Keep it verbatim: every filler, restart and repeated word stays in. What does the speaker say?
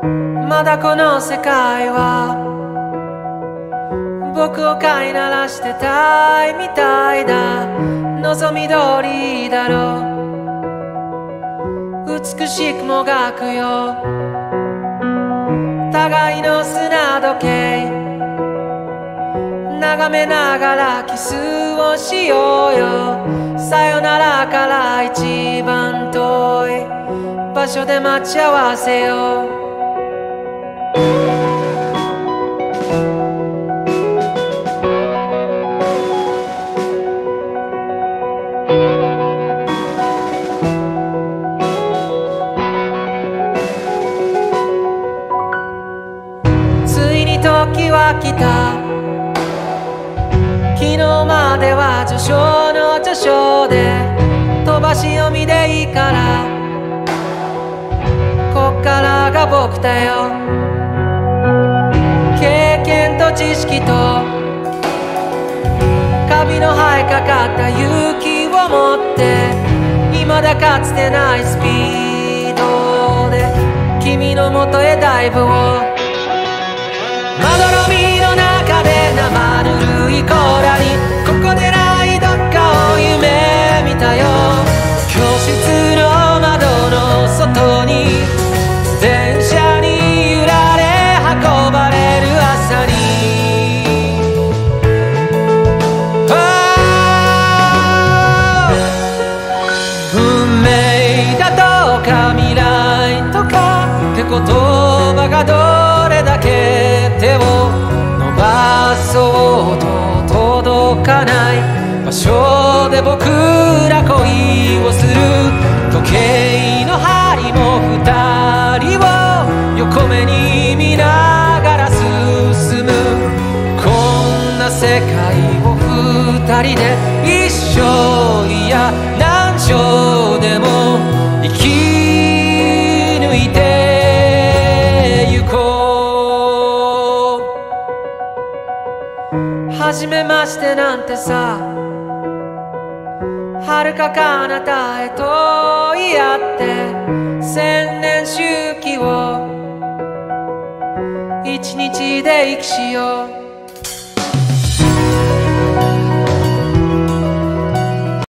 まだこの世界は僕を飼いならしてたいみたいだ。望み通りだろう、美しくもがくよ互いの砂時計、眺めながらキスをしようよ。さよならから一番遠い場所で待ち合わせよう。ついに時は来た。昨日までは序章の序章で飛ばし読みでいいから、こっからが僕だよ。経験と知識とカビの生えかかった勇気を持って、未だかつてないスピードで君のもとへダイブを。まどろみの中で生ぬるい甲羅に、ここでないどっかを夢見たよ。教室の窓の外に電車に揺られ運ばれる朝に、運命だとか未来とかって言葉がどれだけ手を伸ばそうと届かない場所で僕ら恋をする。時計の針も二人を横目に見ながら進む。こんな世界を二人で一生、いや何生でも生き抜いてゆこう。初めましてなんてさ、遥か彼方へと言い合って千年周期を一日で生きしよう。